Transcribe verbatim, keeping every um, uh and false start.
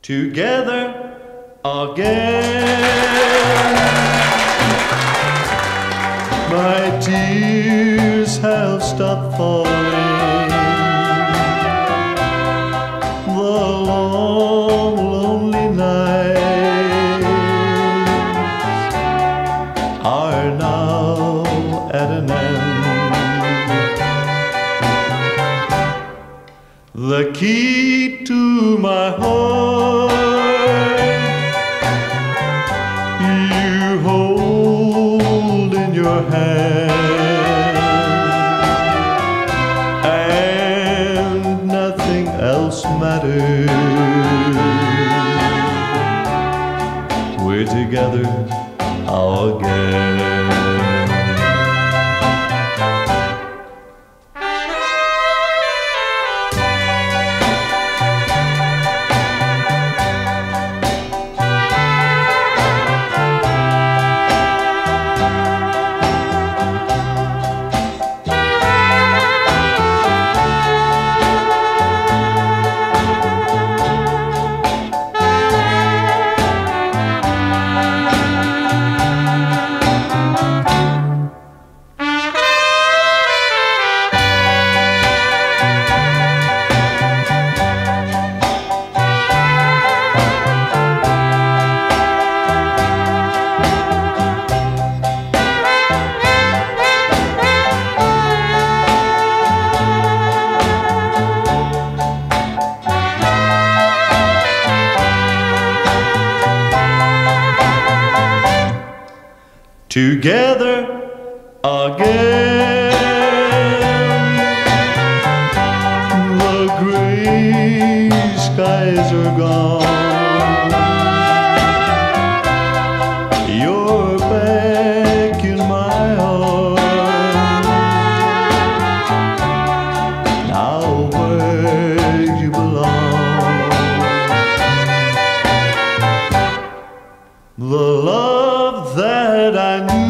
together again. My tears have stopped falling. The long, lonely nights are now at an end. The key to my heart you hold in your hand, and nothing else matters. We're together again. Together again. The gray skies are gone. You're back in my arms. Now where you belong. The love that I knew